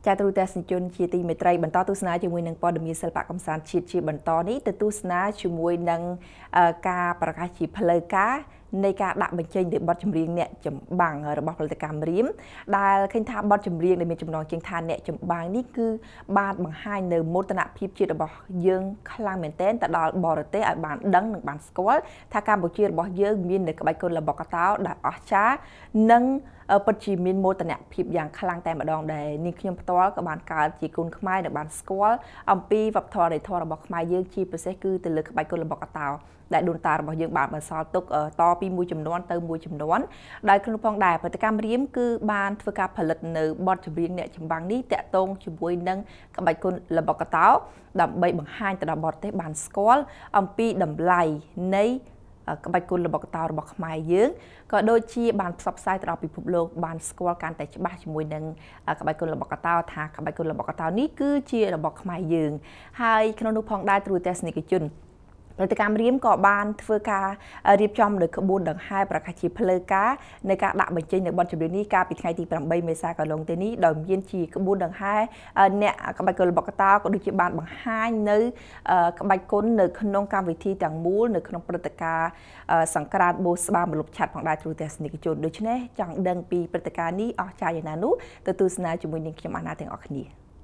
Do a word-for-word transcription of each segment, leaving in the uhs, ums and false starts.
ចាទូទស្សនិកជនជាទីមេត្រីបន្តទស្សនាជាមួយនឹងព័ត៌មានសិល្បៈកំសាន្តជាតិជាបន្តនេះទៅទស្សនាជាមួយនឹងការប្រកាសជាផ្លូវការនៃការដាក់បញ្ចេញនៃបទចម្រៀងអ្នកចម្បាំងរបស់ផលិតកម្មរៀមដែលឃើញថាបទចម្រៀងដែលមានចំណងជើងថាអ្នកចម្បាំងនេះគឺបានបង្ហាញនៅមោទនភាពជាតិរបស់យើងខ្លាំងមែនទែនទៅដល់បរទេសឲ្យបានដឹងនិងបានស្គាល់ថាកម្ពុជារបស់យើងមាននៅក្បាច់គុនល្បុក្កតោដែលអស្ចារ្យនិងពិតជាមានមោទនភាពយ៉ាងខ្លាំងតែម្ដងដែរនាងខ្ញុំផ្ទាល់ក៏បានកើតជាកូនខ្មែរដែលបានស្គាល់អំពីវប្បធម៌នៃធម៌របស់ខ្មែរយើងជាពិសេសគឺទៅលើក្បាច់គុនល្បុក្កតោដែលដូនតារបស់យើងបានបន្សល់ទុកតពីមួយចំនួនទៅមួយចំនួនដោយក្នុងផងដែរផលិតកម្មរៀមគឺបានធ្វើការផលិតនៅបទចម្រៀងអ្នកចម្បាំងនេះតាក់ទងជាមួយនឹងក្បាច់គុនល្បុក្កតោដើម្បីបង្ហាញទៅដល់បរទេសបានស្គាល់អំពីតម្លៃនៃក្បាច់គុនល្បុក្កតោរបស់ខ្មែរយើងក៏ដូចជាបានផ្សព្វផ្សាយទៅដល់ពិភពលោកបានស្គាល់កាន់តែច្បាស់ជាមួយនឹងក្បាច់គុនល្បុក្កតោថាក្បាច់គុនល្បុក្កតោនេះគឺជារបស់ខ្មែរយើងហើយក្នុងនោះផងដែរទូរទស្សនិកជនផលិតកម្មរៀមក៏បានធ្វើការរៀបចំនៅក្បួនដង្ហែប្រកាសជាផ្លូវការในការដាក់បញ្ចេញនៅបទចម្រៀងនេះកាលពីថ្ងៃទីប្រាំបីមេសាកន្លងទៅនេះដោយមានជាក្បួនដង្ហែអ្នកក្បាច់គុនល្បុក្កតោក៏ដូចជាបានបង្ហាញនៅក្បាច់គុននៅក្នុងកម្មវិធីទាំងមូលនៅក្នុងព្រឹត្តិការណ៍សង្ក្រាន្តបូស្បាម្លប់ឆាត់ផងដែរទូរទស្សនិកជនដូច្នេះចង់ដឹងពីព្រឹត្តិការណ៍នេះអស្ចារ្យយ៉ាងណានោះទៅទស្សនាជាមួយនឹងខ្ញុំអាណាទាំងអស់គ្នា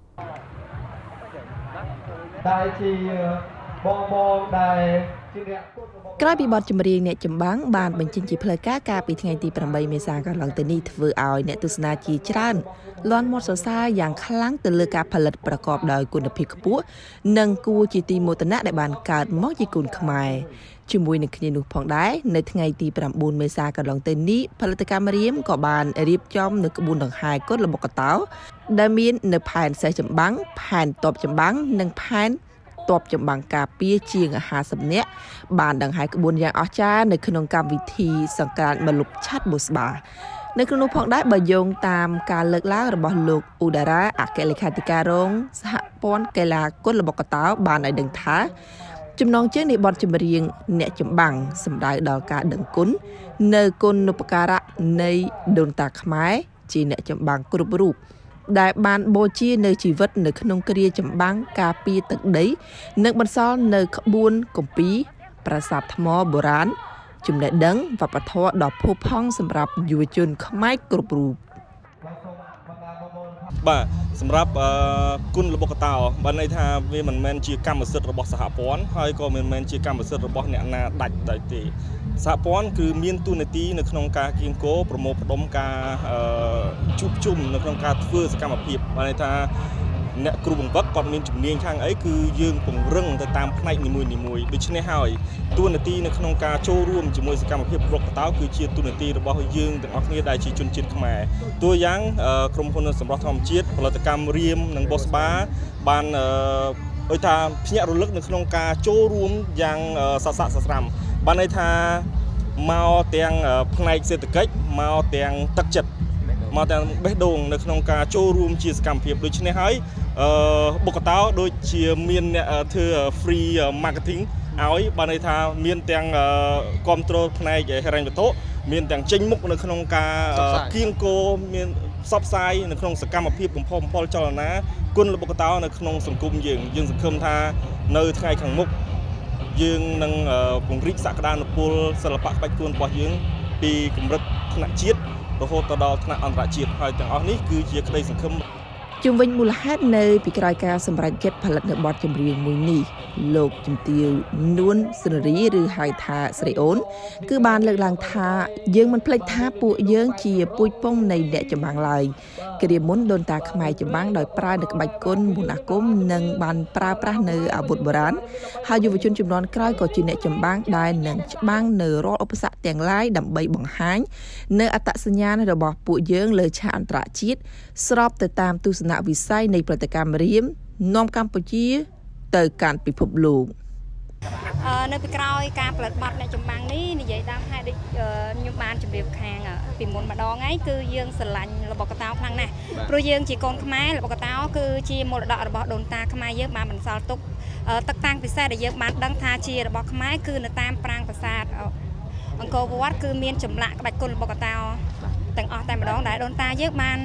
ដែលជាបងបងដែលក្រោយពីបទចម្រៀងអ្នកចម្បាំងបានបញ្ចេញជាផ្លូវការកាលពីថ្ងៃទីប្រាំបីមេសាកន្លងទៅនេះធ្វើឲ្យអ្នកទស្សនាជាច្រើនលាន់មាត់សរសើរយ៉ាងខ្លាំងទៅលើការផលិតប្រកបដោយគុណភាពខ្ពស់និងគួរជាទីមោទនៈដែលបានកើតមកជាគុនខ្មែរជាមួយនឹងគ្នានោះផងដែរនៅថ្ងៃទីប្រាំបួនមេសាកន្លងទៅនេះផលិតកម្មរៀមក៏បានរៀបចំនៅក្បួនដង្ហែគុនល្បុក្កតោដែលមាននៅផែនសេះចម្បាំងផែនតបចម្បាំងនិងផែនតបចម្បាំងការពារជាងហាសិបនាក់បានដង្ហែក្បួនយ៉ាងអស្ចារ្យនៅក្នុងកម្មវិធីសង្ក្រាន្តម្លប់ឆាត់បូស្បានៅក្នុងនោះផងដែរបើយោងតាមការលើកឡើងរបស់លោកឧដារាអគ្គលេខាធិការរងសហព័ន្ធកីឡាគុនល្បុក្កតោបានឲ្យដឹងថាចំណងជើងនៃបទចម្រៀងអ្នកចម្បាំងសំដៅដល់ការដឹងគុណនៅគុណូបការៈនៃដូនតាខ្មែរជាអ្នកចម្បាំងគ្រប់រូបដែលបានបូជានៅជីវិតនៅក្នុងគ្រាចម្បាំងការពារទឹកដីនិងបន្សល់នៅក្បួនគម្ពីរប្រាសាទថ្មបុរាណចំណេះដឹងវប្បធម៌ដ៏ផូរផង់សម្រាប់យុវជនខ្មែរគ្រប់រូបបាទសម្រាប់គុនល្បុក្កតោបានន័យថាវាមិនមែនជាកម្មសិទ្ធិរបស់សហព័ន្ធហើយក៏មិនមែនជាកម្មសិទ្ធិរបស់អ្នកណាដាច់ដោយទេសហព័ន្ធគឺមានតួនាទីនៅក្នុងការគៀងគរប្រមូលផ្ដុំការជួបជុំនៅក្នុងការធ្វើសកម្មភាពបានន័យថាអ្នកគ្រូបង្វឹកគាត់មានជំនាញខាងអីគឺយើងពង្រឹងទៅតាមផ្នែកនីមួយៗដូច្នេះហើយតួនាទីនៅក្នុងការចូលរួមជាមួយសកម្មភាពប្រុកកតោគឺជាតួនាទីរបស់យើងទាំងអស់គ្នាដែលជាជនជាតិខ្មែរតួយ៉ាងក្រុមហ៊ុនសម្រាប់ធម្មជាតិផលិតកម្មរៀមនិងបូស្បាបានឲ្យថាភ្ញាក់រលឹកនៅក្នុងការចូលរួមយ៉ាងសស្រាក់សស្រាំបានន័យថាមកទាំងផ្នែកសេដ្ឋកិច្ចមកទាំងទឹកចិត្តមកទាំងបេះដូងនៅក្នុងការចូលរួមជាសកម្មភាពដូច្នេះហើយបុគ្គតោដូចជាមានអ្នកធ្វើ free marketing ឲ្យបានន័យថាមានទាំងគ្រប់គ្រងផ្នែកហិរញ្ញវត្ថុមានទាំងចេញមុខនៅក្នុងការគៀងគរមានផ្សព្វផ្សាយនៅក្នុងសកម្មភាពបំផុសបំផុលចលនាគុនល្បុក្កតោនៅក្នុងសង្គមយើងយើងសង្ឃឹមថានៅថ្ងៃខាងមុខយើងនឹងពង្រីកសក្តានុពលសិល្បៈក្បាច់គុនរបស់យើងពីកម្រិតថ្នាក់ជាតិរហូតទៅដល់ថ្នាក់អន្តរជាតិហើយទាំងអស់នេះគឺជាក្តីសង្ឃឹមជុំវិញមូលហេតុនៅពីក្រោយការសម្រេចចិត្តផលិតនៅបទចម្រៀងមួយនេះលោកជំទាវនួនសេនរីឬហៅថាស្រីអូនគឺបានលើកឡើងថាយើងមិនភ្លេចថាពួកយើងជាពូជពងនៃអ្នកចម្បាំងឡើយគ្រាមុនដូនតាខ្មែរចម្បាំងដោយប្រើនៅក្បាច់គុនមុនអាគមនិងបានប្រើប្រាស់នៅអាវុធបុរាណហើយយុវជនជំនាន់ក្រោយក៏ជាអ្នកចម្បាំងដែលនឹងច្បាំងនៅរាល់ឧបសគ្គទាំងឡាយដើម្បីបង្ហាញនៅអត្តសញ្ញាណរបស់ពួកយើងលើឆាកអន្តរជាតិស្របទៅតាមទស្សនវិស័យនៃផលិតកម្មរៀមនាំកម្ពុជាទៅកាន់ពិភពលោកនៅពីក្រោយការផលិតបទអ្នកចម្បាំងនេះនិយាយតាមហេតុដូចខ្ញុំបានជម្រាបខាងពីមុនម្ដងហើយគឺយើងស្រឡាញ់ល្បុក្កតោខ្លាំងណាស់ព្រោះយើងជាកូនខ្មែរល្បុក្កតោគឺជាមរតករបស់ដូនតាខ្មែរយើងបានបន្សល់ទុកទឹកតាំងពិសេសដែលយើងបានដឹងថាជារបស់ខ្មែរគឺនៅតាមប្រាង្គប្រាសាទអង្គរវត្តគឺមានចម្លាក់ក្បាច់គុនល្បុក្កតោទាំងអស់តែម្ដងដែលដូនតាយើងបាន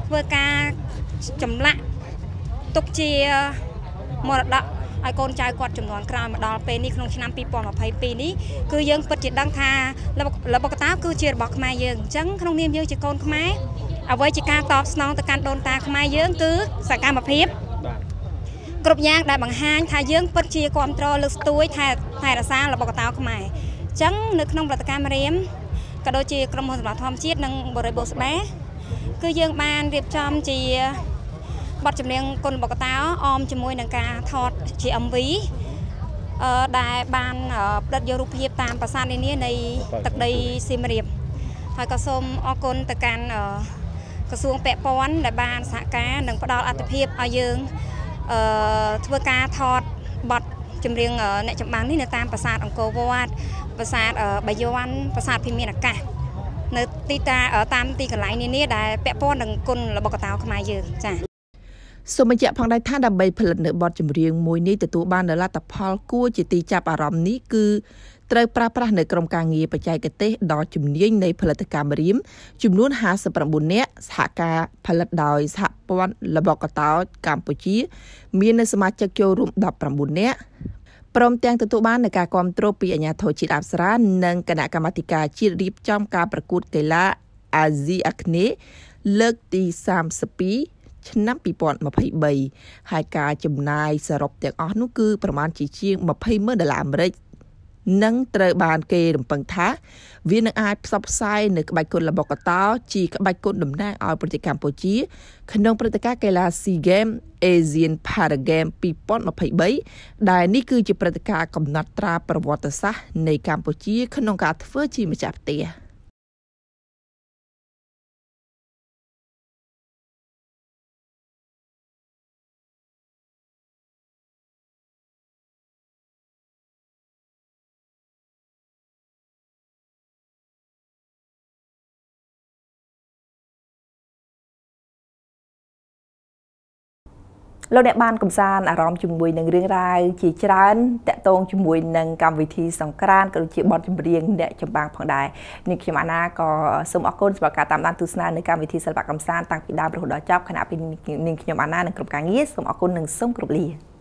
ធ្វើការចម្លាក់ទុកជាមរតកឲ្យកូនចៅគាត់ចំនួនក្រោយមកដល់ពេលនេះក្នុងឆ្នាំពីរពាន់ម្ភៃពីរនេះគឺយើងពិតជាដឹងថាល្បុក្កតោគឺជារបស់ខ្មែរយើងអញ្ចឹងក្នុងនាមយើងជាកូនខ្មែរអ្វីជាការតបស្នងទៅកាន់ដូនតាខ្មែរយើងគឺសកម្មភាពគ្រប់យ៉ាងដែលបង្ហាញថាយើងពិតជាគ្រប់គ្រងលើកស្ទួយថែថែរក្សាល្បុក្កតោខ្មែរអញ្ចឹងនៅក្នុងព្រឹត្តិការណ៍រៀមក៏ដូចជាក្រុមហ៊ុនសម្រាប់ធម្មជាតិនិងបរិបូរស្បាគឺយើងបានរៀបចំជាបទចម្រៀងគុនល្បុក្កតោអមជាមួយនឹងការថតជា em vê អឺដែលបានផ្ដិតយករូបភាពតាមប្រាសាទនានានៃទឹកដីសៀមរាបហើយក៏សូមអរគុណទៅកាន់ក្រសួងពាក់ព័ន្ធដែលបានសហការនិងផ្ដល់អត្ថប្រយោជន៍ឲ្យយើងអឺធ្វើការថតបទចម្រៀងអ្នកចម្បាំងនេះនៅតាមប្រាសាទអង្គរវត្តប្រាសាទបាយ័នប្រាសាទភីមានអាកាសនៅទីតាតាមទីកន្លែងនានាដែលពាក់ព័ន្ធនឹងគុនល្បុក្កតោខ្មែរយើងចា៎សូមបញ្ជាក់ផងដែរថាដើម្បីផលិតនៅបទចម្រៀងមួយនេះទទួលបានលទ្ធផលគួរជាទីចាប់អារម្មណ៍នេះគឺត្រូវប្រើប្រាស់នៅក្រុមការងារបច្ចេកទេសដ៏ជំនាញនៃផលិតកម្មរៀមចំនួនห้าสิบเก้าនាក់សហការផលិតដោយសហព័ន្ធល្បុក្កតោកម្ពុជាមាននៅសមាជិកចូលរួមដប់ប្រាំបួននាក់ព្រមទាំងទទួលបាននូវការគាំទ្រពីអាជ្ញាធរជាតិអប្សរានិងគណៈកម្មាធិការជាតិរៀបចំការប្រកួតកីឡាអាស៊ីអាគ្នេយ៍លើកទីសាមសិបពីរឆ្នាំពីរពាន់ម្ភៃបីហើយការចំណាយសរុបទាំងអស់នោះគឺប្រមាណជាជាងម្ភៃម៉ឺនដុល្លារអាមេរិកនឹងត្រូវបានគេរំពឹងថាវានឹងអាចផ្សព្វផ្សាយនៅក្បាច់គុនល្បុក្កតោជាក្បាច់គុនតំណាងឲ្យប្រទេសកម្ពុជាក្នុងព្រឹត្តិការណ៍កីឡា SEA Games Asian Para Games ពីរពាន់ម្ភៃបីដែលនេះគឺជាព្រឹត្តិការណ៍កំណត់ត្រាប្រវត្តិសាស្ត្រនៃកម្ពុជាក្នុងការធ្វើជាម្ចាស់ផ្ទះលោកអ្នកបានកំសាន្តអារម្មណ៍ជាមួយនឹងរឿងរ៉ាវជាច្រើនតាក់ទងជាមួយនឹងកម្មវិធីសង្ក្រាន្តក៏ដូចជាបទចម្រៀងអ្នកចម្បាំងផងដែរនេះខ្ញុំអាណាក៏សូមអរគុណសម្រាប់ការតាមដានទស្សនានៅកម្មវិធីសិល្បៈកំសាន្តតាំងពីដើមរហូតដល់ចប់ខណៈពេលនាងខ្ញុំអាណានិងក្រុមការងារសូមអរគុណនិងសូមគោរពលា